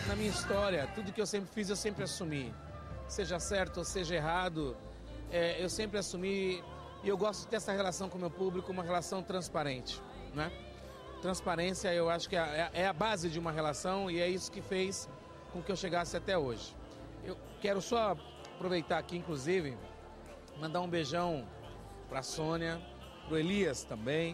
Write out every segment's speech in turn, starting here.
na minha história, tudo que eu sempre fiz, eu sempre assumi. Seja certo ou seja errado, eu sempre assumi. E eu gosto de ter essa relação com o meu público, uma relação transparente, né? Transparência, eu acho que é a base de uma relação e é isso que fez com que eu chegasse até hoje. Eu quero só aproveitar aqui, inclusive, mandar um beijão para a Sônia, para o Elias também,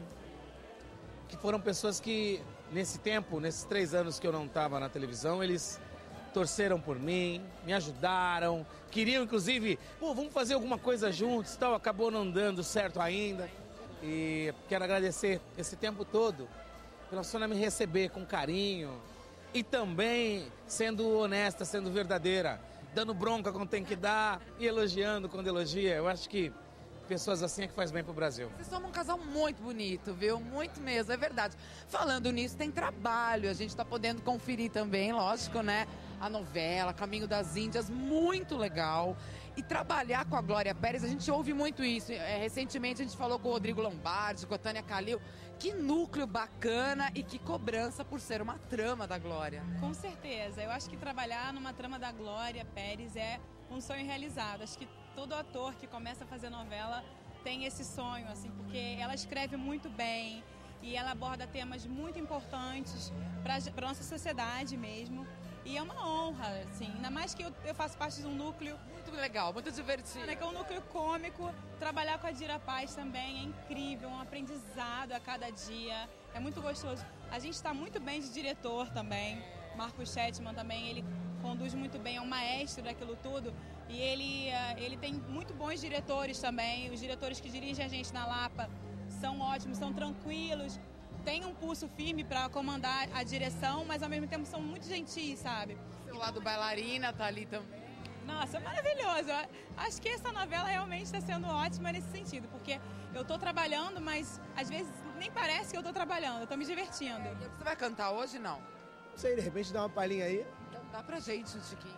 que foram pessoas que, nesse tempo, nesses 3 anos que eu não estava na televisão, eles torceram por mim, me ajudaram, queriam, inclusive, vamos fazer alguma coisa juntos e tal, acabou não dando certo ainda. E quero agradecer esse tempo todo pela Sônia me receber com carinho e também sendo honesta, sendo verdadeira, dando bronca quando tem que dar e elogiando quando elogia. Eu acho que pessoas assim é que faz bem pro Brasil. Vocês são um casal muito bonito, viu? Muito mesmo, é verdade. Falando nisso, tem trabalho, a gente tá podendo conferir também, lógico, né? A novela, Caminho das Índias, muito legal. E trabalhar com a Glória Pérez, a gente ouve muito isso. Recentemente a gente falou com o Rodrigo Lombardi, com a Tânia Kalil. Que núcleo bacana e que cobrança por ser uma trama da Glória. Com certeza, eu acho que trabalhar numa trama da Glória Pérez é um sonho realizado. Acho que todo ator que começa a fazer novela tem esse sonho, assim, porque ela escreve muito bem e ela aborda temas muito importantes para a nossa sociedade mesmo. E é uma honra, assim, ainda mais que eu faço parte de um núcleo... Muito legal, muito divertido. Que é um núcleo cômico. Trabalhar com a Dira Paz também é incrível, um aprendizado a cada dia. É muito gostoso. A gente está muito bem de diretor também. Marcos Chetman também, ele conduz muito bem, é um maestro daquilo tudo. E ele tem muito bons diretores também. Os diretores que dirigem a gente na Lapa são ótimos, são tranquilos. Tem um pulso firme para comandar a direção, mas ao mesmo tempo são muito gentis, sabe? Seu lado bailarina tá ali também. Nossa, maravilhoso. Eu acho que essa novela realmente está sendo ótima nesse sentido, porque eu tô trabalhando, mas às vezes nem parece que eu tô trabalhando, eu tô me divertindo. Você vai cantar hoje, não? Não sei, de repente dá uma palhinha aí. Então dá pra gente, Chiquinho.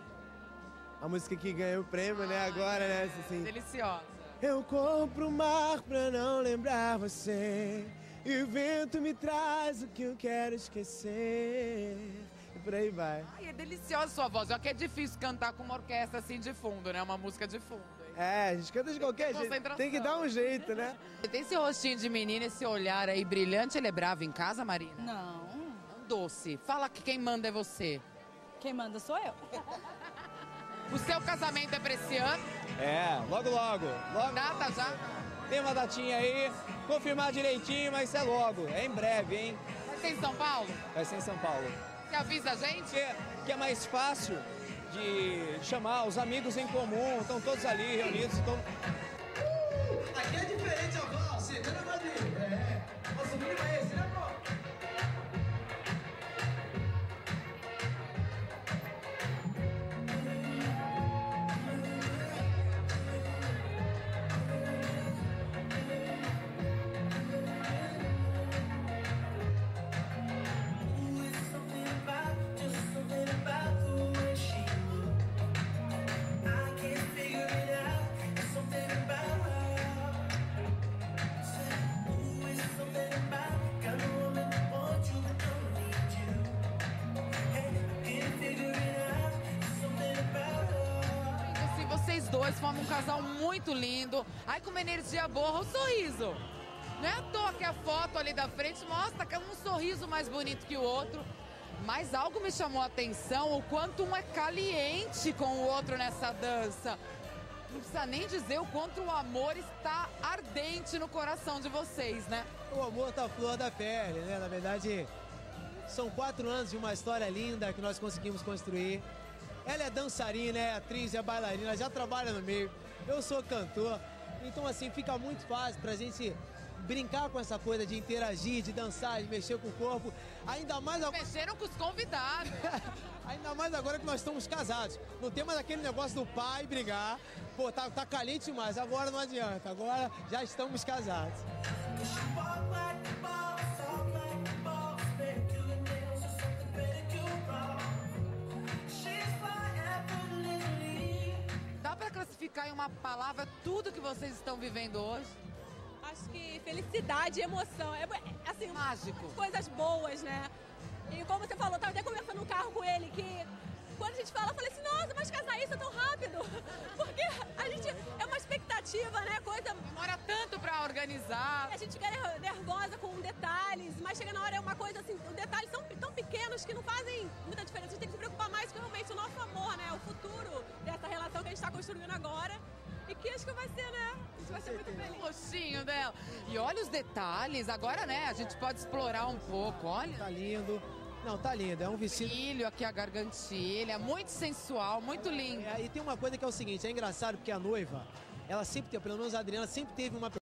A música que ganhou o prêmio, né, agora, né, assim. Deliciosa. Eu compro o mar pra não lembrar você, e o vento me traz o que eu quero esquecer. E por aí vai. Ai, é deliciosa sua voz. Olha que é difícil cantar com uma orquestra assim de fundo, né? Uma música de fundo. Hein? É, a gente canta de qualquer jeito. Tem que dar um jeito, né? Tem esse rostinho de menina, esse olhar aí brilhante. Ele é bravo em casa, Marina? Não. É um doce. Fala que quem manda é você. Quem manda sou eu. O seu casamento é pra esse ano? É, logo. Data já? Tem uma datinha aí, confirmar direitinho, mas isso é logo, é em breve, hein? Vai ser em São Paulo? Vai ser em São Paulo. Você avisa a gente? Que é mais fácil de chamar os amigos em comum, estão todos ali reunidos. Aqui é diferente, ó, você não pode ir. Nossa, o mínimo é esse, né, pô? Vocês dois formam um casal muito lindo. Ai, com uma energia boa, o sorriso. Não é à toa que a foto ali da frente mostra que é um sorriso mais bonito que o outro. Mas algo me chamou a atenção, o quanto um é caliente com o outro nessa dança. Não precisa nem dizer o quanto o amor está ardente no coração de vocês, né? O amor tá flor da pele, né? Na verdade, são 4 anos de uma história linda que nós conseguimos construir. Ela é dançarina, é atriz, é bailarina, já trabalha no meio. Eu sou cantor. Então, assim, fica muito fácil pra gente brincar com essa coisa de interagir, de dançar, de mexer com o corpo. Ainda mais... Mexeram com os convidados. Ainda mais agora que nós estamos casados. Não tem mais aquele negócio do pai brigar. Pô, tá caliente demais, agora não adianta. Agora já estamos casados. Dá pra classificar em uma palavra tudo que vocês estão vivendo hoje? Acho que felicidade e emoção. É assim, mágico. Coisas boas, né? E como você falou, eu tava até conversando no carro com ele que Exato. E a gente fica nervosa com detalhes, mas chega na hora é uma coisa assim, os detalhes são tão pequenos que não fazem muita diferença. A gente tem que se preocupar mais com realmente o nosso amor, né? O futuro dessa relação que a gente está construindo agora. E que acho que vai ser, né? A gente vai ser muito feliz. Rostinho dela. E olha os detalhes, agora, né? A gente pode explorar um pouco, olha. Tá lindo. Não, tá lindo. É um vestido... Brilho aqui, a gargantilha, muito sensual, muito lindo. E tem uma coisa que é o seguinte, é engraçado porque a noiva, ela sempre tem, pelo menos a Adriana, sempre teve uma